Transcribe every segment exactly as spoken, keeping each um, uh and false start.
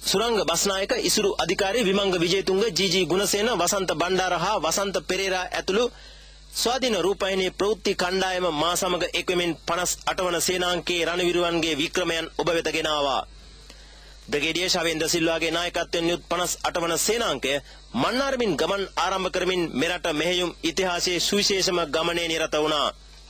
සුරංග බස්නායක ඉසුරු අධිකාරී විමංග විජේතුංග ජී.ජී. ගුණසේන වසන්ත බණ්ඩාර හා වසන්ත පෙරේරා ඇතුළු ස්වාධීන රූපවාහිනී ප්‍රවෘත්ති කණ්ඩායම මා සමග එක්වෙමින් පනස් අට වන සේනාංකයේ රණවිරුවන්ගේ වික්‍රමයන් ඔබ වෙත ගෙන ආවා. බ්‍රිගේඩියර් ශවේන්ද්‍ර සිල්වාගේ නායකත්වයෙන් යුත් පනස් අට වන සේනාංකය මන්නාරමින් ගමන් ආරම්භ කරමින් මෙරට මෙහෙයුම් ඉතිහාසයේ සුවිශේෂම ගමනේ නිරත වුණා.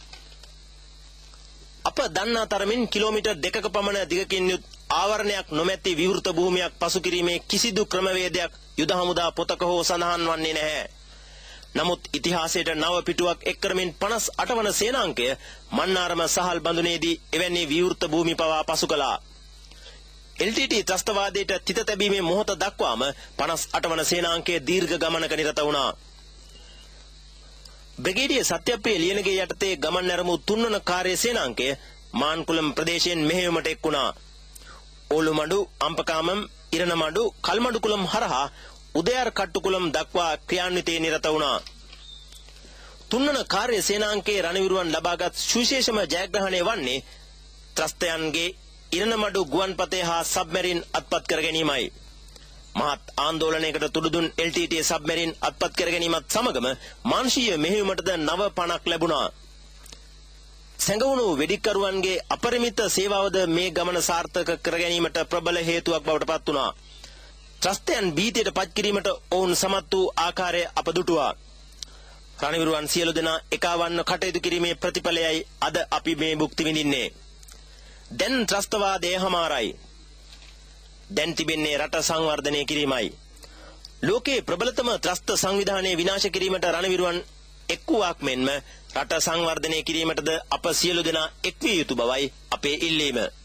අප දන්නා තරමින් කිලෝමීටර් දෙකක පමණ දිගකින් යුත් ආවරණයක් නොමැති විවෘත භූමියක් පසු කිරීමේ කිසිදු ක්‍රමවේදයක් යුද හමුදා පොතක හෝ සඳහන් වන්නේ නැහැ. නමුත් ඉතිහාසයට නව පිටුවක් එක් කරමින් පනස් අට වන සේනාංකය මන්නාරම සහල් බඳුනේදී එවැනි විවෘත භූමි පවා පසු කළා. එල් ටී ටී ත්‍රස්තවාදයට තිත තැබීමේ මොහොත දක්වාම පනස් අට වන සේනාංකය දීර්ඝ ගමනක නිරත වුණා. බ්‍රිගේඩියර් සත්‍යප්‍රිය ලියනගේ යටතේ ගමන් නැරඹූ තුන්වන කාර්ය සේනාංකය මාන්කුලම් ප්‍රදේශයෙන් මෙහෙයුමට එක් වුණා. ඕලුමඩු, අම්පකාමම්, ඉරණමඩු, කල්මඩුකුලම් හරහා උදයාර කට්ටුකුලම් දක්වා ක්‍රියාන්විතයේ නිරත වුණා. තුන්වන කාර්ය සේනාංකයේ රණවිරුවන් ලබාගත් සුවිශේෂම ජයග්‍රහණය වන්නේ ත්‍රස්තයන්ගේ ඉරණමඩු ගුවන්පතේ හා සබ්මැරින් අත්පත් කර ගැනීමයි. මහත් ආන්දෝලනයකට තුඩුදුන් එල් ටී ටී සබ්මැරින් අත්පත් කර ගැනීමත් සමගම මාංශීය මෙහෙයුමටද නව පණක් ලැබුණා. සැඟවුණු වෙඩික්කරුවන්ගේ අපරිමිත සේවාවද මේ ගමන සාර්ථක කර ගැනීමට ප්‍රබල හේතුවක් බවට පත් වුණා. ත්‍රස්තයන් භීතියට පත් කිරීමට ඔවුන් සමත් වූ ආකාරය අප දුටුවා. රණවිරුවන් සියලු දෙනා එකවන්න කටයුතු කිරීමේ ප්‍රතිඵලයයි අද අපි මේ භුක්ති විඳින්නේ. දැන් ත්‍රස්තවාදය හමාරයි. දැන් තිබෙන්නේ රට සංවර්ධනය කිරීමයි. ලෝකයේ ප්‍රබලතම ත්‍රස්ත සංවිධානය විනාශ කිරීමට රණවිරුවන් එක් වූවක් මෙන්ම රට සංවර්ධනය කිරීමටද අප සියලු දෙනා එක් විය යුතු බවයි අපේ ඉල්ලීම.